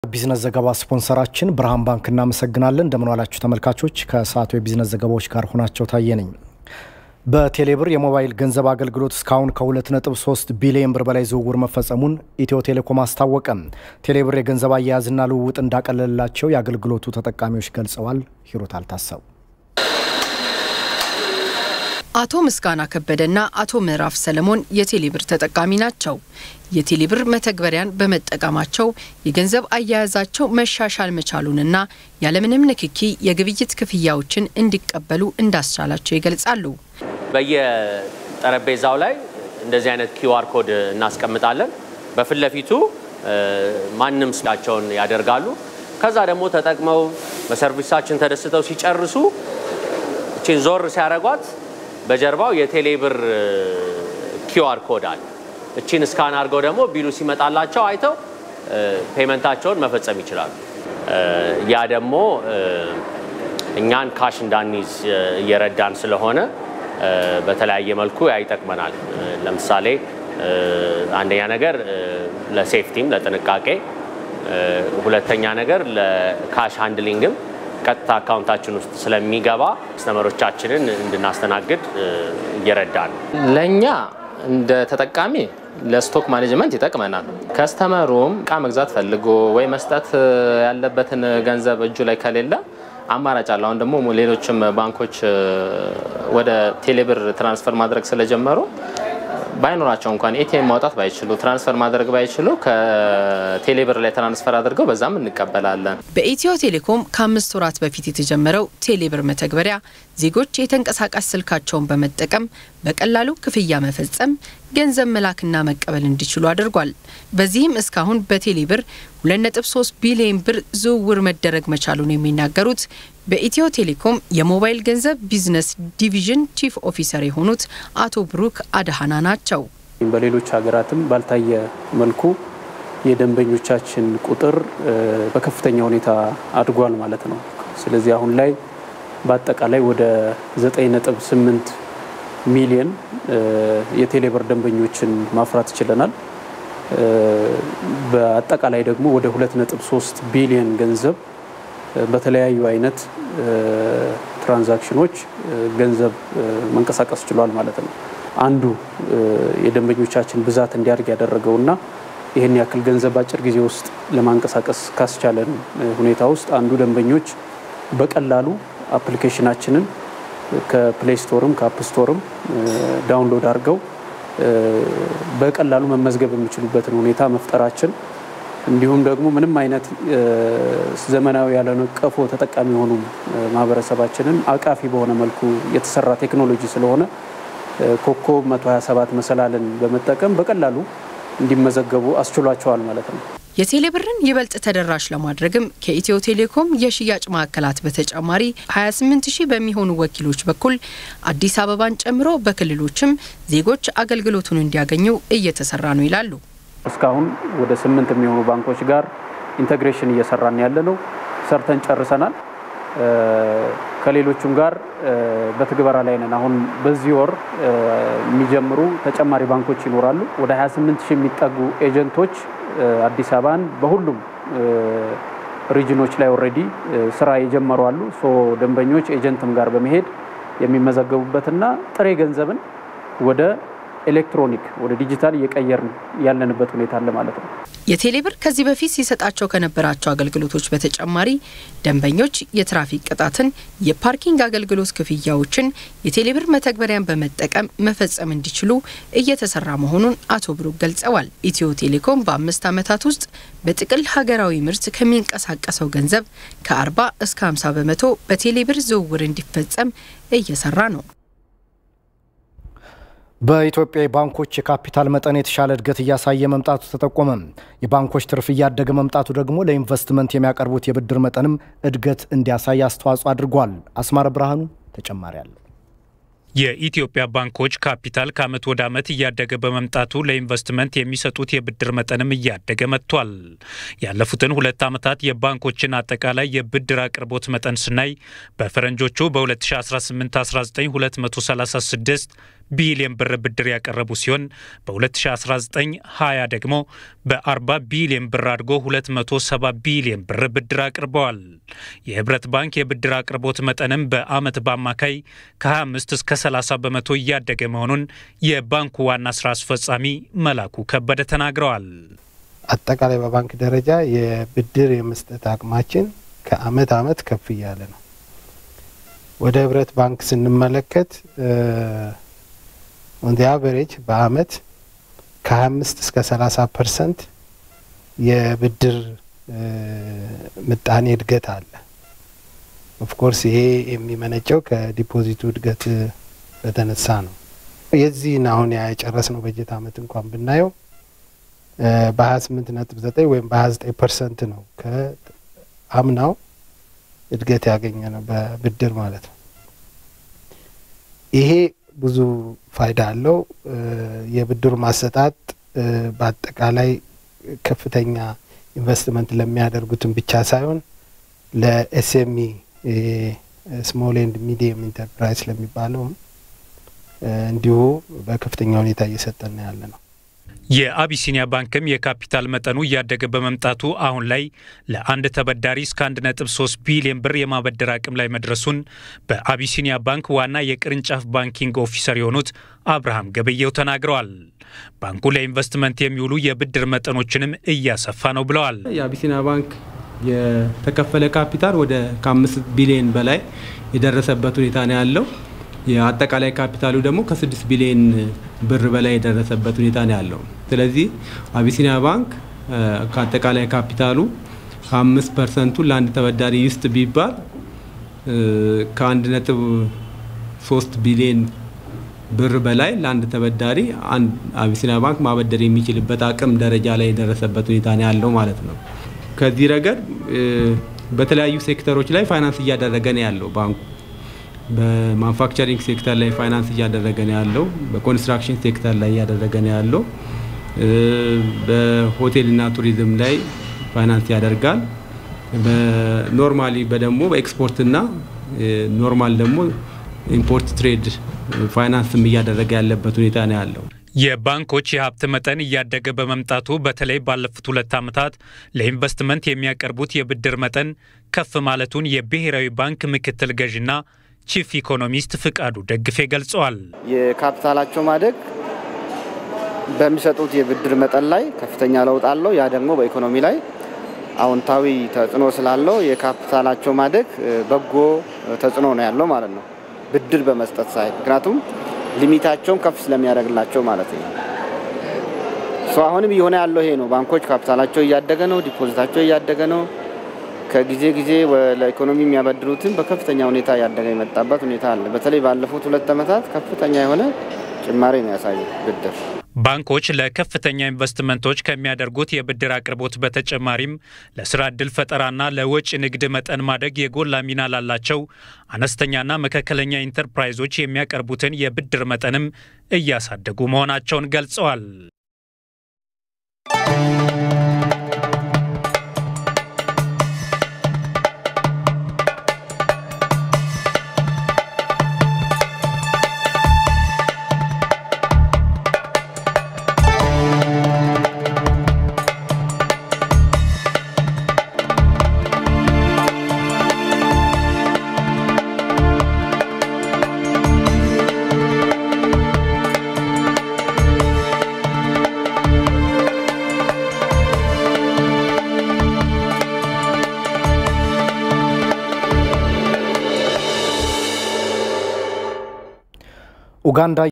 ቢዝነስ ዘገባ ስፖንሰራችን ብርሃን ባንክ እናመሰግናለን። እንደምን ዋላችሁ ተመልካቾች። ከሰዓቱ የቢዝነስ ዘገባዎች ጋር ሆናቸው ታየነኝ። በቴሌብር የሞባይል ገንዘብ አገልግሎት እስካሁን ከ2.3 ቢሊዮን ብር በላይ ዝውውር መፈጸሙን ኢትዮ ቴሌኮም አስታወቀ። ቴሌብር የገንዘብ አያያዝና ልውውጥ እንዳቀለለላቸው የአገልግሎቱ ተጠቃሚዎች ገልጸዋል። ሂሩት አልታሰው አቶ ምስጋና ከበደና አቶ ምዕራፍ ሰለሞን የቴሌብር ተጠቃሚ ናቸው። የቴሌብር መተግበሪያን በመጠቀማቸው የገንዘብ አያያዛቸው መሻሻል መቻሉንና ያለምንም ንክኪ የግብይት ክፍያዎችን እንዲቀበሉ እንዳስቻላቸው ይገልጻሉ። በየጠረጴዛው ላይ እንደዚህ አይነት QR ኮድ እናስቀምጣለን። በፍለፊቱ ማንንም ስላቸውን ያደርጋሉ። ከዛ ደግሞ ተጠቅመው በሰርቪሳችን ተደስተው ሲጨርሱ እቺን ዞር ሲያረጓት በጀርባው የቴሌብር QR ኮድ አለ። እቺን ስካን አድርገው ደግሞ ቢሉ ሲመጣላቸው አይተው ፔመንታቸውን መፈጸም ይችላሉ። ያ ደግሞ እኛን ካሽ እንዳንይዝ እየረዳን ስለሆነ በተለያየ መልኩ ያይጠቅመናል። ለምሳሌ አንደኛ ነገር ለሴፍቲም ለጥንቃቄ፣ ሁለተኛ ነገር ለካሽ ሃንድሊንግም ቀጥታ አካውንታችን ውስጥ ስለሚገባ ከስተመሮቻችንን እንድናስተናግድ እየረዳን ለኛ እንደ ተጠቃሚ ለስቶክ ማኔጅመንት ይጠቅመናል። ከስተመሩም እቃ መግዛት ፈልጎ ወይ መስጠት ያለበትን ገንዘብ እጁ ላይ ከሌለ አማራጭ አለ። አሁን ደግሞ ሌሎችም ባንኮች ወደ ቴሌብር ትራንስፈር ማድረግ ስለጀመሩ ባይኖራቸው እንኳን ATM ማውጣት ባይችሉ ትራንስፈር ማድረግ ባይችሉ ከቴሌብር ላይ ትራንስፈር አድርገው በዛም እንቀበላለን። በኢትዮ ቴሌኮም ከ5 ወራት በፊት የተጀመረው ቴሌብር መተግበሪያ ዜጎች የተንቀሳቃሽ ስልካቸውን በመጠቀም በቀላሉ ክፍያ መፈጸም፣ ገንዘብ መላክና መቀበል እንዲችሉ አድርጓል። በዚህም እስካሁን በቴሌብር 2.3 ቢሊዮን ብር ዝውውር መደረግ መቻሉን የሚናገሩት በኢትዮ ቴሌኮም የሞባይል ገንዘብ ቢዝነስ ዲቪዥን ቺፍ ኦፊሰር የሆኑት አቶ ብሩክ አድሃና ናቸው። በሌሎች ሀገራትም ባልታየ መልኩ የደንበኞቻችን ቁጥር በከፍተኛ ሁኔታ አድጓል ማለት ነው። ስለዚህ አሁን ላይ በአጠቃላይ ወደ 9.8 ሚሊዮን የቴሌብር ደንበኞችን ማፍራት ችለናል። በአጠቃላይ ደግሞ ወደ 2.3 ቢሊዮን ገንዘብ በተለያዩ አይነት ትራንዛክሽኖች ገንዘብ መንቀሳቀስ ችሏል ማለት ነው። አንዱ የደንበኞቻችን ብዛት እንዲያድግ ያደረገውና ይሄን ያክል ገንዘብ አጭር ጊዜ ውስጥ ለማንቀሳቀስ ካስቻለን ሁኔታ ውስጥ አንዱ ደንበኞች በቀላሉ አፕሊኬሽናችንን ከፕሌይ ስቶርም ከአፕ ስቶርም ዳውንሎድ አድርገው በቀላሉ መመዝገብ የሚችሉበትን ሁኔታ መፍጠራችን፣ እንዲሁም ደግሞ ምንም አይነት ዘመናዊ ያልሆነ ቀፎ ተጠቃሚ ሆኑ ማህበረሰባችንን አቃፊ በሆነ መልኩ የተሰራ ቴክኖሎጂ ስለሆነ ኮከብ 127 መሰላልን በመጠቀም በቀላሉ እንዲመዘገቡ አስችሏቸዋል ማለት ነው። የቴሌብርን ይበልጥ ተደራሽ ለማድረግም ከኢትዮ ቴሌኮም የሽያጭ ማዕከላት በተጨማሪ 28000 በሚሆኑ ወኪሎች በኩል አዲስ አበባን ጨምሮ በክልሎችም ዜጎች አገልግሎቱን እንዲያገኙ እየተሰራ ነው ይላሉ። እስካሁን ወደ 8 የሚሆኑ ባንኮች ጋር ኢንተግሬሽን እየሰራን ያለነው ሰርተን ጨርሰናል። ከሌሎችም ጋር በትግበራ ላይ ነን። አሁን በዚህ ወር የሚጀምሩ ተጨማሪ ባንኮች ይኖራሉ። ወደ 28000 የሚጠጉ ኤጀንቶች አዲስ አበባን በሁሉም ሪጅኖች ላይ ኦሬዲ ስራ የጀመሩ አሉ። ደንበኞች ኤጀንትም ጋር በመሄድ የሚመዘገቡበትና ጥሬ ገንዘብን ወደ ኤሌክትሮኒክ ወደ ዲጂታል እየቀየርን ያለንበት ሁኔታ አለ ማለት ነው። የቴሌብር ከዚህ በፊት ሲሰጣቸው ከነበራቸው አገልግሎቶች በተጨማሪ ደንበኞች የትራፊክ ቅጣትን፣ የፓርኪንግ አገልግሎት ክፍያዎችን የቴሌብር መተግበሪያን በመጠቀም መፈጸም እንዲችሉ እየተሰራ መሆኑን አቶ ብሩክ ገልጸዋል። ኢትዮ ቴሌኮም በ5 ዓመታት ውስጥ በጥቅል ሀገራዊ ምርት ከሚንቀሳቀሰው ገንዘብ ከ40 እስከ 50 በመቶ በቴሌብር ዝውውር እንዲፈጸም እየሰራ ነው። በኢትዮጵያ ባንኮች የካፒታል መጠን የተሻለ እድገት እያሳየ መምጣቱ ተጠቆመ። የባንኮች ትርፍ እያደገ መምጣቱ ደግሞ ለኢንቨስትመንት የሚያቀርቡት የብድር መጠንም እድገት እንዲያሳይ አስተዋጽኦ አድርጓል። አስማረ ብርሃኑ ተጨማሪ አለ። የኢትዮጵያ ባንኮች ካፒታል ከዓመት ወደ ዓመት እያደገ በመምጣቱ ለኢንቨስትመንት የሚሰጡት የብድር መጠንም እያደገ መጥቷል። ያለፉትን 2 ዓመታት የባንኮችን አጠቃላይ የብድር አቅርቦት መጠን ስናይ በፈረንጆቹ በ2018-19 236 ቢሊዮን ብር ብድር ያቀረቡ ሲሆን በ2019-20 ደግሞ በ40 ቢሊዮን ብር አድጎ 270 ቢሊዮን ብር ብድር አቅርበዋል። የህብረት ባንክ የብድር አቅርቦት መጠንም በአመት በአማካይ ከ25 እስከ 30 በመቶ እያደገ መሆኑን የባንኩ ዋና ስራ አስፈጻሚ መላኩ ከበደ ተናግረዋል። አጠቃላይ በባንክ ደረጃ የብድር የመስጠት አቅማችን ከአመት አመት ከፍ እያለ ነው። ወደ ህብረት ባንክ ስንመለከት on the average በአመት ከ25 እስከ 30% የብድር ምጣኔ እድገት አለ። ኦፍ ኮርስ ይሄ የሚመነጨው ከዲፖዚቱ እድገት በተነሳ ነው። የዚህን አሁን ያጨረስነው በጀት አመት እንኳን ብናየው በ28.9 ወይም በ29% ነው ከአምናው እድገት ያገኘነው በብድር ማለት ነው። ይሄ ብዙ ፋይዳ አለው። የብድር ማሰጣጥ በአጠቃላይ ከፍተኛ ኢንቨስትመንት ለሚያደርጉትን ብቻ ሳይሆን ለኤስኤምኢ ስሞል ኤንድ ሚዲየም ኢንተርፕራይዝ ለሚባለው እንዲሁ በከፍተኛ ሁኔታ እየሰጠን ያለ ነው። የአቢሲኒያ ባንክም የካፒታል መጠኑ እያደገ በመምጣቱ አሁን ላይ ለአንድ ተበዳሪ እስከ 1.3 ቢሊዮን ብር የማበደር አቅም ላይ መድረሱን በአቢሲኒያ ባንክ ዋና የቅርንጫፍ ባንኪንግ ኦፊሰር የሆኑት አብርሃም ገበየው ተናግረዋል። ባንኩ ለኢንቨስትመንት የሚውሉ የብድር መጠኖችንም እያሰፋ ነው ብለዋል። የአቢሲኒያ ባንክ የተከፈለ ካፒታል ወደ ከ5 ቢሊዮን በላይ የደረሰበት ሁኔታ ነው ያለው። የአጠቃላይ ካፒታሉ ደግሞ ከ6 ቢሊዮን ብር በላይ የደረሰበት ሁኔታ ነው ያለው። ስለዚህ አቢሲኒያ ባንክ ከአጠቃላይ ካፒታሉ 5% ለአንድ ተበዳሪ ይስጥ ቢባል ከ1.3 ቢሊዮን ብር በላይ ለአንድ ተበዳሪ አቢሲኒያ ባንክ ማበደር የሚችልበት አቅም ደረጃ ላይ የደረሰበት ሁኔታ ነው ያለው ማለት ነው። ከዚህ ረገድ በተለያዩ ሴክተሮች ላይ ፋይናንስ እያደረገ ነው ያለው ባንኩ። በማኑፋክቸሪንግ ሴክተር ላይ ፋይናንስ እያደረገ ነው ያለው። በኮንስትራክሽን ሴክተር ላይ እያደረገ ነው ያለው። በሆቴልና ቱሪዝም ላይ ፋይናንስ ያደርጋል። በኖርማሊ በደሞ በኤክስፖርትና ኖርማል ደግሞ ኢምፖርት ትሬድ ፋይናንስም እያደረገ ያለበት ሁኔታ ነው ያለው። የባንኮች የሀብት መጠን እያደገ በመምጣቱ በተለይ ባለፉት 2 ዓመታት ለኢንቨስትመንት የሚያቀርቡት የብድር መጠን ከፍ ማለቱን የብሔራዊ ባንክ ምክትል ገዥና ቺፍ ኢኮኖሚስት ፍቃዱ ደግፌ ገልጸዋል። የካፒታላቸው ማደግ በሚሰጡት የብድር መጠን ላይ ከፍተኛ ለውጥ አለው። ያ ደግሞ በኢኮኖሚ ላይ አዎንታዊ ተጽዕኖ ስላለው የካፒታላቸው ማደግ በጎ ተጽዕኖ ነው ያለው ማለት ነው። ብድር በመስጠት ሳይሆን ምክንያቱም ሊሚታቸውን ከፍ ስለሚያደርግላቸው ማለት ነው። አሁንም ይሆነ ያለው ይሄ ነው። ባንኮች ካፒታላቸው እያደገ ነው፣ ዲፖዚታቸው እያደገ ነው። ከጊዜ ጊዜ ለኢኮኖሚ የሚያበድሩትን በከፍተኛ ሁኔታ ያደገ የመጣበት ሁኔታ አለ። በተለይ ባለፉት 2 ዓመታት ከፍተኛ የሆነ ጭማሪ ነው ያሳየው ብድር። ባንኮች ለከፍተኛ ኢንቨስትመንቶች ከሚያደርጉት የብድር አቅርቦት በተጨማሪም ለስራ ዕድል ፈጠራና ለወጪ ንግድ መጠን ማደግ የጎላ ሚና ላላቸው አነስተኛና መካከለኛ ኢንተርፕራይዞች የሚያቀርቡትን የብድር መጠንም እያሳደጉ መሆናቸውን ገልጸዋል። ኡጋንዳ